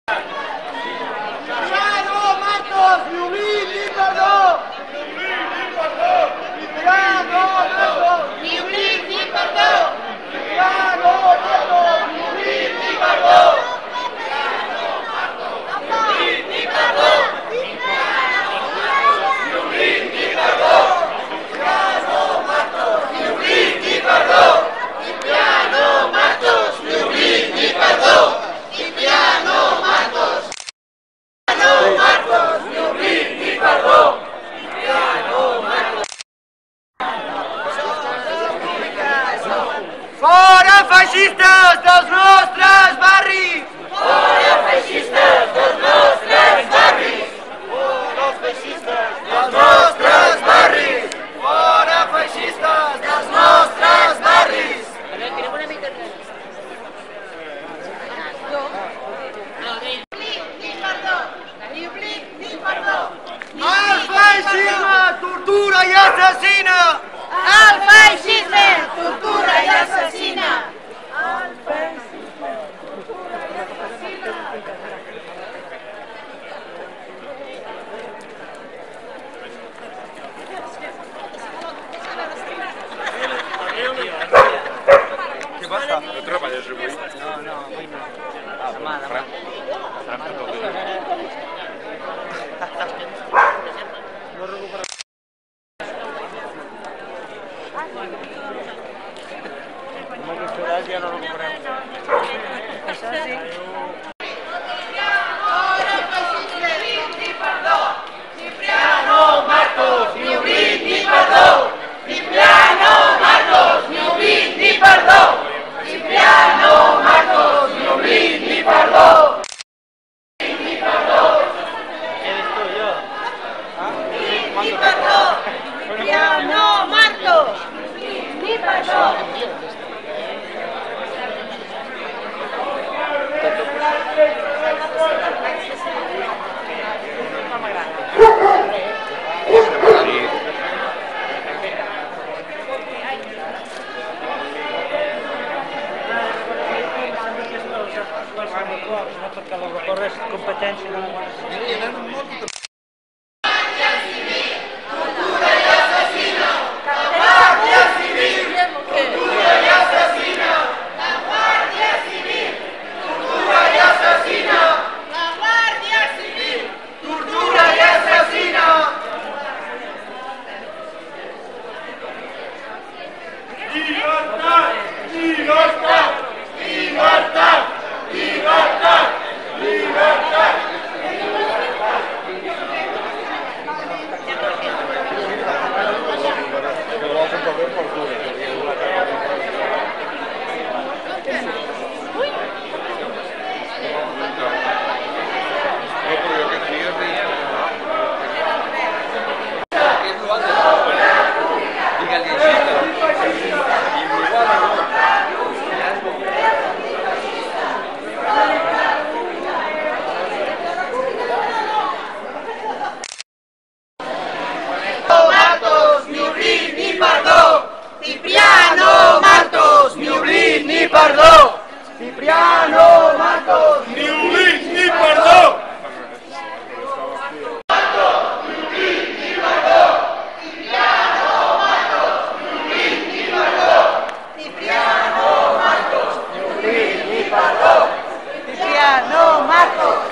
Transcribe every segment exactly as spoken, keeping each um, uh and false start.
Fora feixistes dels nostres barris! Fora feixistes dels nostres barris! Fora feixistes dels nostres barris! Fora feixistes dels nostres barris! El feixisme tortura i assassina! El feixisme tortura i assassina! El feixisme tortura i assassina! Què passa? No treballes avui? No, no, avui no. Demà, demà. Serà per tot el dia. Ja no recuperem. Això sí. Cipriano Marcos, ni oblit ni perdó! Cipriano Marcos, ni oblit ni perdó! Cipriano Marcos, ni oblit ni perdó! Ni perdó! Eres tú, yo. Ni perdó! Cipriano Marcos, ni perdó! No, perquè l'aeroport és competència de la Guàrdia Civil. Cipriano Marcos, ni oblit ni perdó! Cipriano Marcos, Ni oblit ni perdó! Cipriano Marcos!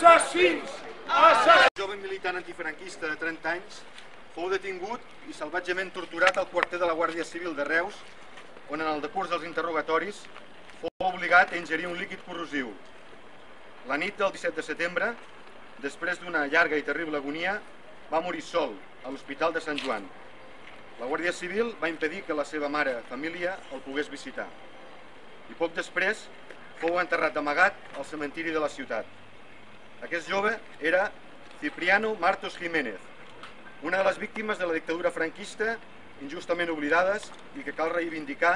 assassins! Assassins! Un jove militant antifranquista de trenta anys fou detingut i salvatgement torturat al quarter de la Guàrdia Civil de Reus, on en el decurs dels interrogatoris fou obligat a ingerir un líquid corrosiu. La nit del disset de setembre, després d'una llarga i terrible agonia, va morir sol a l'Hospital de Sant Joan. La Guàrdia Civil va impedir que la seva mare i família el pogués visitar. I poc després fou enterrat d'amagat al cementiri de la ciutat. Aquest jove era Cipriano Martos Jiménez, una de les víctimes de la dictadura franquista injustament oblidades i que cal reivindicar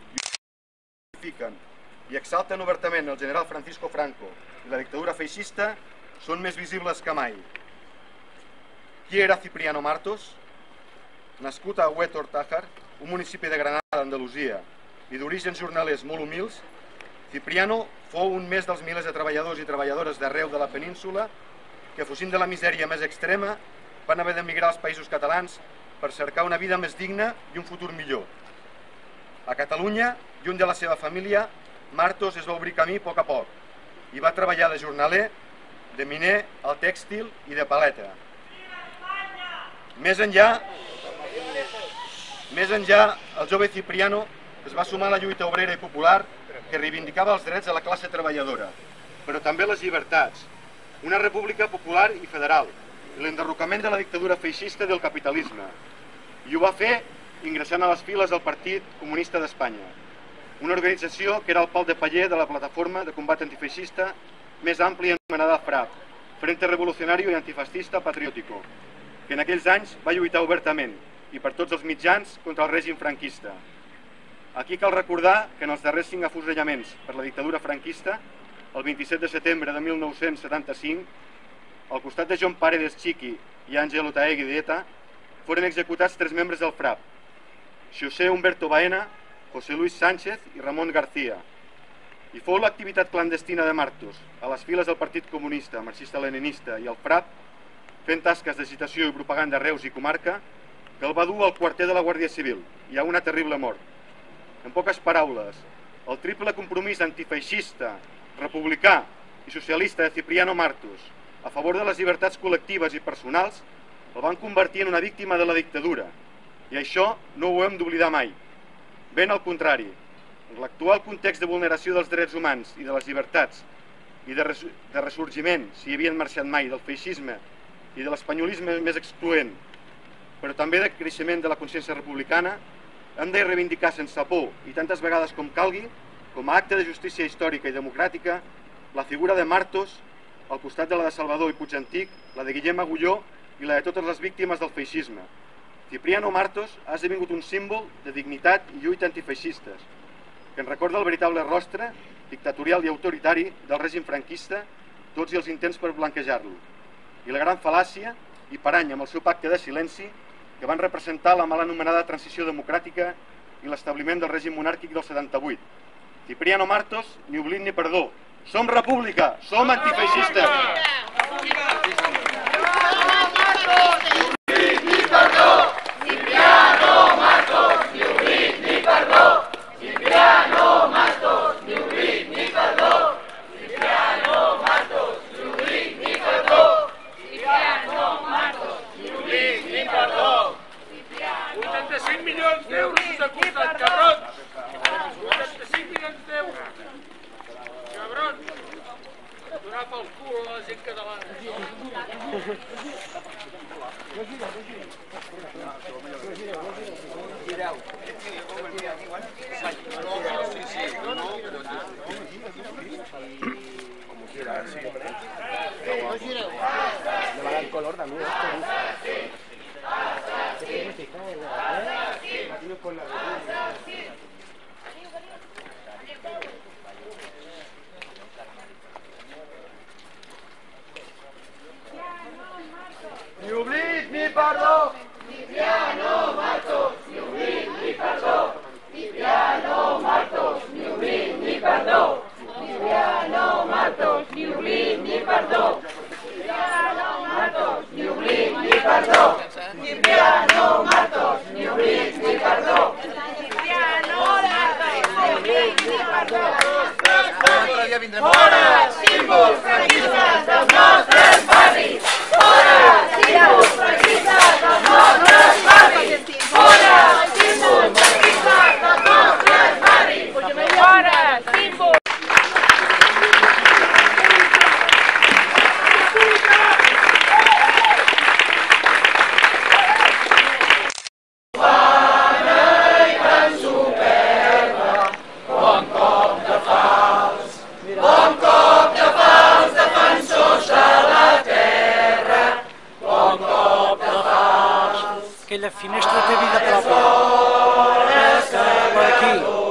i exalten obertament el general Francisco Franco i la dictadura feixista són més visibles que mai. Qui era Cipriano Martos? Nascut a Huétor Tájar, un municipi de Granada, Andalusia, i d'orígens jornalers molt humils, Cipriano fou un més dels milers de treballadors i treballadores d'arreu de la península que, fugint de la misèria més extrema, van haver d'emigrar als països catalans per cercar una vida més digna i un futur millor. A Catalunya, lluny de la seva família, Martos es va obrir camí a poc a poc i va treballar de jornaler, de miner, al tèxtil i de paleta. Més enllà, més enllà, el jove Cipriano es va sumar a la lluita obrera i popular que reivindicava els drets de la classe treballadora, però també les llibertats, una república popular i federal, i l'enderrocament de la dictadura feixista del capitalisme. I ho va fer ingressant a les files del Partit Comunista d'Espanya, una organització que era el pal de paller de la plataforma de combat antifeixista més àmplia anomenada FRAP, Frente Revolucionario y Antifascista Patriótico, que en aquells anys va lluitar obertament i per tots els mitjans contra el règim franquista. Aquí cal recordar que en els darrers cinc afusellaments per la dictadura franquista, el vint-i-set de setembre de mil nou-cents setanta-cinc, al costat de John Paredes Chiqui i Ángel Otaegui d'Eta, foren executats tres membres del FRAP, José Humberto Baena, José Luis Sánchez i Ramon García. I fou l'activitat clandestina de Martos, a les files del Partit Comunista, Marxista-Leninista i el FRAP, fent tasques d'agitació i propaganda a Reus i comarca, que el va dur al quarter de la Guàrdia Civil i a una terrible mort. En poques paraules, el triple compromís antifeixista, republicà i socialista de Cipriano Martos a favor de les llibertats col·lectives i personals el van convertir en una víctima de la dictadura, i això no ho hem d'oblidar mai. Ben al contrari, en l'actual context de vulneració dels drets humans i de les llibertats i de, res de ressorgiment, si hi havien marxat mai, del feixisme i de l'espanyolisme més excloent, però també de creixement de la consciència republicana, hem de reivindicar sense por i tantes vegades com calgui, com a acte de justícia històrica i democràtica, la figura de Martos, al costat de la de Salvador i Puigantic, la de Guillem Agulló i la de totes les víctimes del feixisme. Cipriano Martos ha esdevingut un símbol de dignitat i lluita antifeixistes, que ens recorda el veritable rostre dictatorial i autoritari del règim franquista, tots i els intents per blanquejar-lo, i la gran fal·làcia i parany amb el seu pacte de silenci que van representar la mal anomenada transició democràtica i l'establiment del règim monàrquic del setanta-vuit. Cipriano Martos, ni oblit ni perdó. Som república, som antifeixistes! vuitanta-cinc milions d'euros de costat, cabrons! vuitanta-cinc milions d'euros! Cabrons! Donar pel cul a la gent catalana. Le va a dar color también esto. Ni oblit ni perdó. Cipriano Martos, ni oblit ni perdó. Cipriano Martos, ni oblit ni perdó. Cipriano Martos, ni oblit ni perdó. Cipriano Martos, ni oblit ni perdó. Cipriano Martos, ni oblit ni perdó. Cipriano Martos, ni oblit ni perdó. Fora, símbols franquistes del nostre té vida pròpia. Per aquí.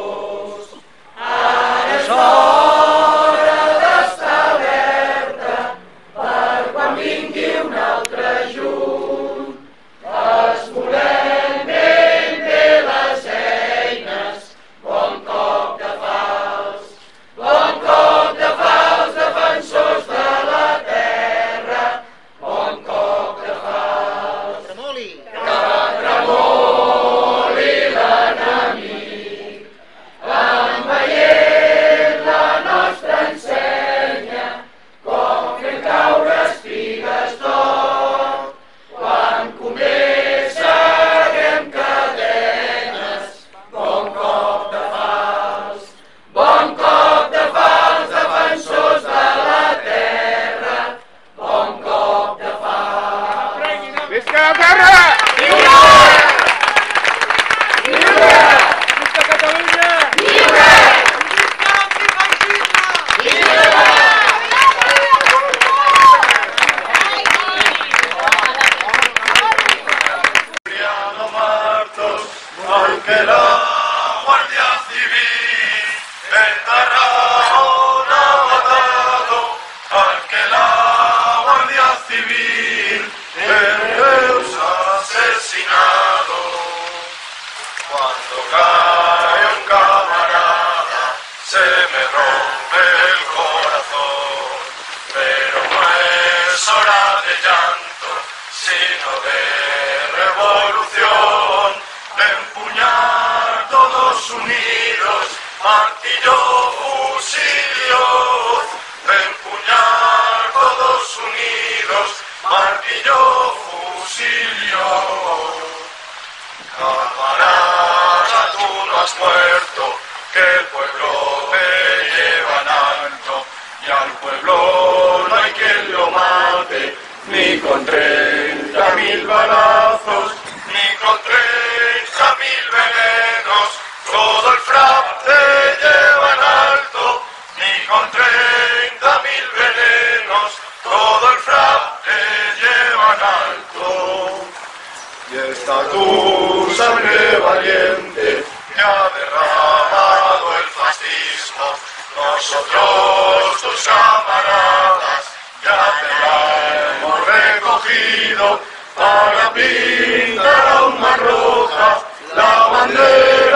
És hora d'estar alerta per quan vingui un altre juny. Esmolem ben bé les eines, bon cop de fals, bon cop de fals, defensors de la terra, bon cop de fals. Tremoli! Que tremoli l'enemic, envaient la nostra ensenya, com fent caure espigues d'or. Quan convé seguem cadenes, bon cop de fals, bon cop de fals, defensors de la terra, bon cop de fals. Visca la terra! Lliure! Lliure! Visca Catalunya! Lliure! Cipriano Martos, aunque la Guardia Civil en Tarragona ha matado, aunque la Guardia Civil en Reus ha asesinado. Cuando cae un camarada se me rompe el corazón, pero no es hora de llanto, sino de revolución, de empuñar todos unidos, martillo, fusilio, de empuñar todos unidos, martillo, fusilio. Camarada, tú no has muerto, que el pueblo te lleva en alto, y al pueblo no hay quien lo mate, ni con treinta mil balazos, ni con treinta mil venenos, todo el frap te lleva en alto, ni con treinta mil venenos, todo el frap te lleva en alto. Y esta tu sangre valiente que ha derramado el fascismo, nosotros tus camaradas ya te la hemos recogido para pintar aún más roja la bandera